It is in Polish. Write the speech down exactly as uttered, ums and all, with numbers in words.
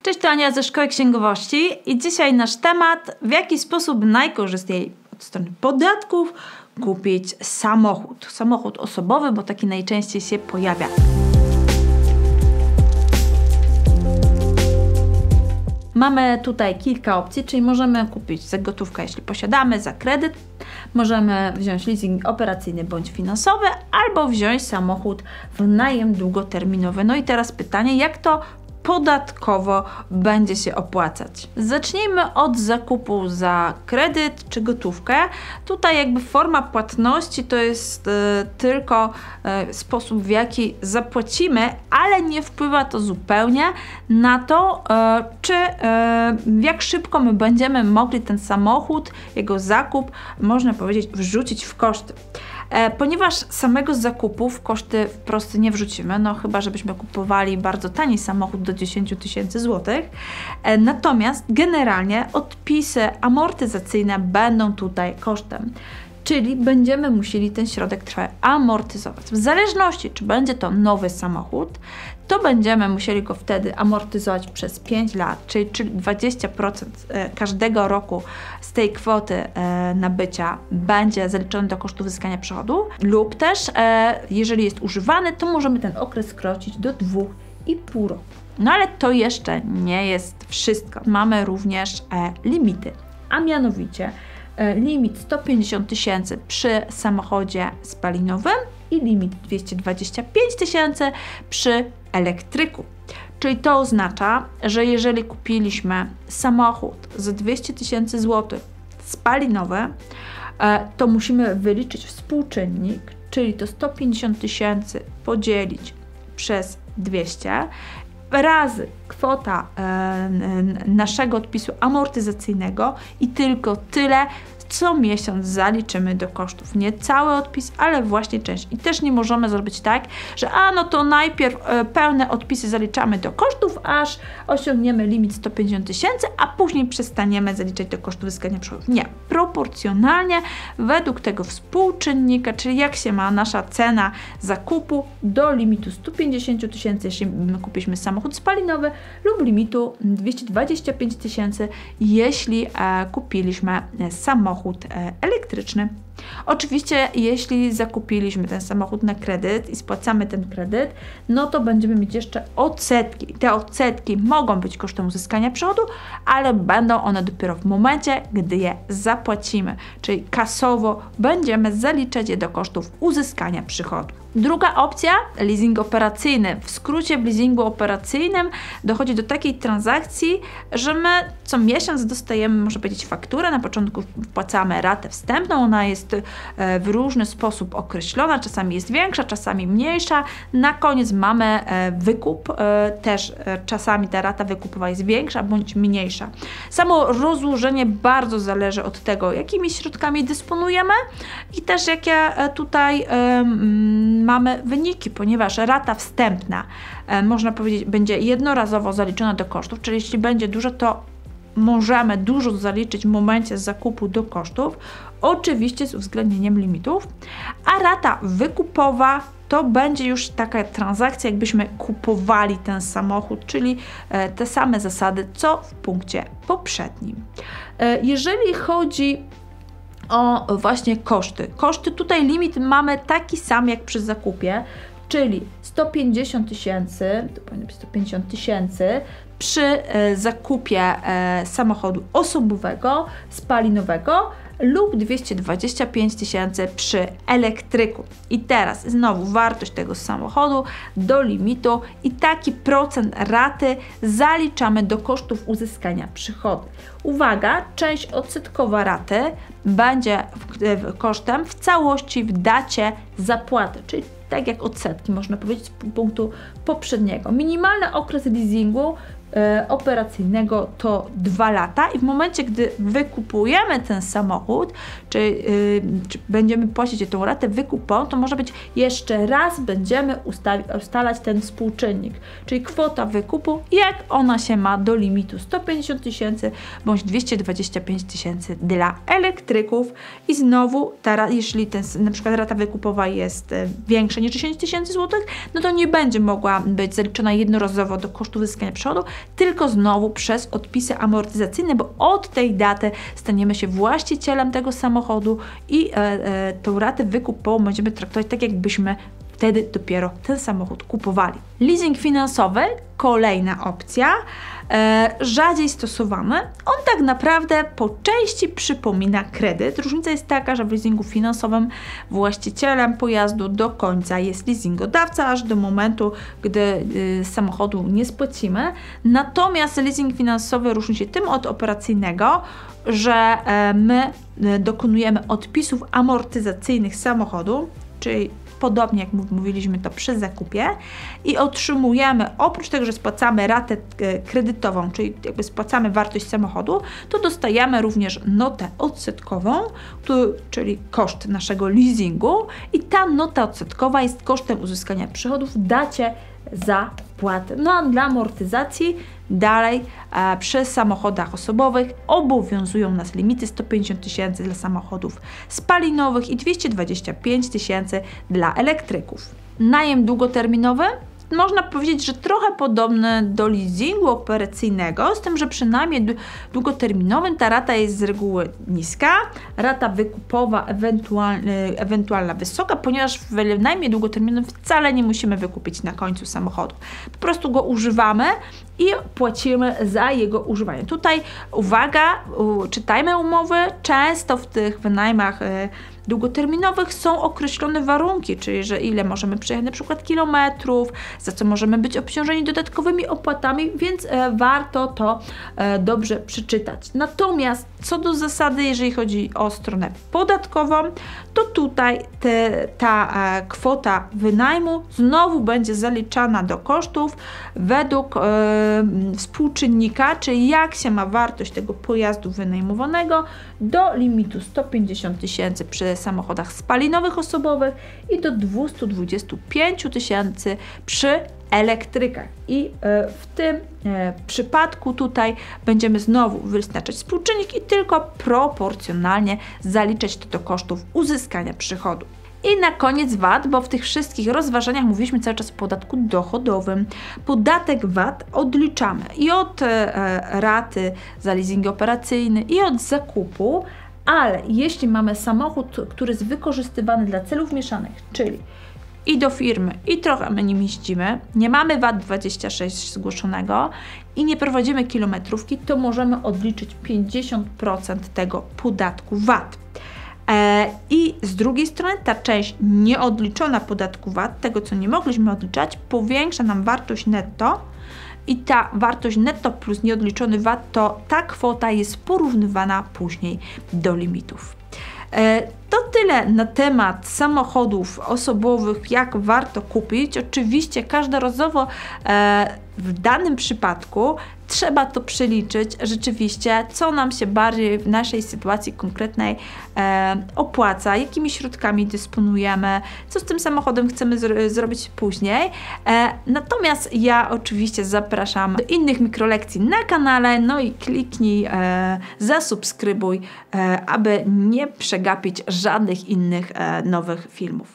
Cześć, to Ania ze Szkoły Księgowości i dzisiaj nasz temat, w jaki sposób najkorzystniej od strony podatków kupić samochód. Samochód osobowy, bo taki najczęściej się pojawia. Mamy tutaj kilka opcji, czyli możemy kupić za gotówkę, jeśli posiadamy, za kredyt. Możemy wziąć leasing operacyjny bądź finansowy, albo wziąć samochód w najem długoterminowy. No i teraz pytanie, jak to podatkowo będzie się opłacać. Zacznijmy od zakupu za kredyt czy gotówkę. Tutaj jakby forma płatności to jest e, tylko e, sposób, w jaki zapłacimy, ale nie wpływa to zupełnie na to, e, czy e, jak szybko my będziemy mogli ten samochód, jego zakup, można powiedzieć, wrzucić w koszty. E, ponieważ samego zakupu w koszty wprost nie wrzucimy, no chyba żebyśmy kupowali bardzo tani samochód do dziesięć tysięcy złotych. E, natomiast generalnie odpisy amortyzacyjne będą tutaj kosztem. Czyli będziemy musieli ten środek trwały amortyzować. W zależności, czy będzie to nowy samochód, to będziemy musieli go wtedy amortyzować przez pięć lat, czyli, czyli dwadzieścia procent każdego roku z tej kwoty nabycia będzie zaliczony do kosztu uzyskania przychodu, lub też, jeżeli jest używany, to możemy ten okres skrócić do dwóch i pół roku. No ale to jeszcze nie jest wszystko. Mamy również limity, a mianowicie limit sto pięćdziesiąt tysięcy przy samochodzie spalinowym i limit dwieście dwadzieścia pięć tysięcy przy elektryku. Czyli to oznacza, że jeżeli kupiliśmy samochód za dwieście tysięcy złotych spalinowy, to musimy wyliczyć współczynnik, czyli to sto pięćdziesiąt tysięcy podzielić przez dwieście razy kwota e, naszego odpisu amortyzacyjnego i tylko tyle co miesiąc zaliczymy do kosztów. Nie cały odpis, ale właśnie część. I też nie możemy zrobić tak, że a no to najpierw e, pełne odpisy zaliczamy do kosztów, aż osiągniemy limit sto pięćdziesiąt tysięcy, a później przestaniemy zaliczać do kosztów uzyskania przychodów. Nie. Proporcjonalnie według tego współczynnika, czyli jak się ma nasza cena zakupu do limitu sto pięćdziesiąt tysięcy, jeśli kupiliśmy samochód spalinowy, lub limitu dwieście dwadzieścia pięć tysięcy, jeśli e, kupiliśmy samochód elektryczny. Oczywiście, jeśli zakupiliśmy ten samochód na kredyt i spłacamy ten kredyt, no to będziemy mieć jeszcze odsetki. Te odsetki mogą być kosztem uzyskania przychodu, ale będą one dopiero w momencie, gdy je zapłacimy. Czyli kasowo będziemy zaliczać je do kosztów uzyskania przychodu. Druga opcja, leasing operacyjny. W skrócie w leasingu operacyjnym dochodzi do takiej transakcji, że my co miesiąc dostajemy, można powiedzieć, fakturę. Na początku wpłacamy ratę wstępną, ona jest w różny sposób określona, czasami jest większa, czasami mniejsza. Na koniec mamy wykup, też czasami ta rata wykupowa jest większa bądź mniejsza. Samo rozłożenie bardzo zależy od tego, jakimi środkami dysponujemy i też jakie tutaj um, mamy wyniki, ponieważ rata wstępna, e, można powiedzieć, będzie jednorazowo zaliczona do kosztów, czyli jeśli będzie dużo, to możemy dużo zaliczyć w momencie zakupu do kosztów, oczywiście z uwzględnieniem limitów, a rata wykupowa to będzie już taka transakcja, jakbyśmy kupowali ten samochód, czyli e, te same zasady, co w punkcie poprzednim. E, jeżeli chodzi o właśnie koszty. Koszty tutaj limit mamy taki sam jak przy zakupie, czyli sto pięćdziesiąt tysięcy, to powinno być sto pięćdziesiąt tysięcy przy e, zakupie e, samochodu osobowego, spalinowego lub dwieście dwadzieścia pięć tysięcy przy elektryku. I teraz znowu wartość tego samochodu do limitu i taki procent raty zaliczamy do kosztów uzyskania przychodu. Uwaga, część odsetkowa raty będzie w, w, kosztem w całości w dacie zapłaty, czyli tak jak odsetki, można powiedzieć, z punktu poprzedniego. Minimalny okres leasingu e, operacyjnego to dwa lata i w momencie, gdy wykupujemy ten samochód, czy, y, czy będziemy płacić tą ratę wykupową, to może być jeszcze raz będziemy ustalać ten współczynnik, czyli kwota wykupu, jak ona się ma do limitu sto pięćdziesiąt tysięcy bądź dwieście dwadzieścia pięć tysięcy dla elektryków i znowu, ta, jeśli ten, na przykład rata wykupowa jest większa niż dziesięć tysięcy złotych, no to nie będzie mogła być zaliczona jednorazowo do kosztu uzyskania przychodu, tylko znowu przez odpisy amortyzacyjne, bo od tej daty staniemy się właścicielem tego samochodu i e, e, tą ratę wykupową będziemy traktować tak, jakbyśmy wtedy dopiero ten samochód kupowali. Leasing finansowy, kolejna opcja, e, rzadziej stosowany. On tak naprawdę po części przypomina kredyt. Różnica jest taka, że w leasingu finansowym właścicielem pojazdu do końca jest leasingodawca, aż do momentu, gdy y, samochodu nie spłacimy. Natomiast leasing finansowy różni się tym od operacyjnego, że e, my e, dokonujemy odpisów amortyzacyjnych samochodu, czyli podobnie jak mówiliśmy to przy zakupie i otrzymujemy, oprócz tego, że spłacamy ratę kredytową, czyli jakby spłacamy wartość samochodu, to dostajemy również notę odsetkową, czyli koszt naszego leasingu i ta nota odsetkowa jest kosztem uzyskania przychodów w dacie zapłaty. No a dla amortyzacji dalej e, przy samochodach osobowych obowiązują nas limity sto pięćdziesiąt tysięcy dla samochodów spalinowych i dwieście dwadzieścia pięć tysięcy dla elektryków. Najem długoterminowy można powiedzieć, że trochę podobny do leasingu operacyjnego, z tym, że przy najmie długoterminowym ta rata jest z reguły niska, rata wykupowa ewentualna, ewentualna wysoka, ponieważ w najmie długoterminowym wcale nie musimy wykupić na końcu samochodu. Po prostu go używamy i płacimy za jego używanie. Tutaj uwaga, czytajmy umowy, często w tych wynajmach długoterminowych są określone warunki, czyli że ile możemy przejechać na przykład kilometrów, za co możemy być obciążeni dodatkowymi opłatami, więc e, warto to e, dobrze przeczytać. Natomiast co do zasady, jeżeli chodzi o stronę podatkową, to tutaj te, ta e, kwota wynajmu znowu będzie zaliczana do kosztów według e, współczynnika, czyli jak się ma wartość tego pojazdu wynajmowanego do limitu sto pięćdziesiąt tysięcy przy samochodach spalinowych osobowych i do dwieście dwadzieścia pięć tysięcy przy elektrykach. I w tym przypadku tutaj będziemy znowu wyznaczać współczynnik i tylko proporcjonalnie zaliczać to do kosztów uzyskania przychodu. I na koniec V A T, bo w tych wszystkich rozważaniach mówiliśmy cały czas o podatku dochodowym. Podatek V A T odliczamy i od e, raty za leasing operacyjny, i od zakupu, ale jeśli mamy samochód, który jest wykorzystywany dla celów mieszanych, czyli i do firmy, i trochę my nim jeździmy, nie mamy V A T dwadzieścia sześć zgłoszonego i nie prowadzimy kilometrówki, to możemy odliczyć pięćdziesiąt procent tego podatku V A T. E, I z drugiej strony ta część nieodliczona podatku V A T, tego co nie mogliśmy odliczać, powiększa nam wartość netto i ta wartość netto plus nieodliczony V A T, to ta kwota jest porównywana później do limitów. E, to tyle na temat samochodów osobowych, jak warto kupić. Oczywiście każdorazowo e, w danym przypadku trzeba to przeliczyć rzeczywiście, co nam się bardziej w naszej sytuacji konkretnej e, opłaca, jakimi środkami dysponujemy, co z tym samochodem chcemy zro zrobić później. E, natomiast ja oczywiście zapraszam do innych mikrolekcji na kanale, no i kliknij, e, zasubskrybuj, e, aby nie przegapić żadnych innych e, nowych filmów.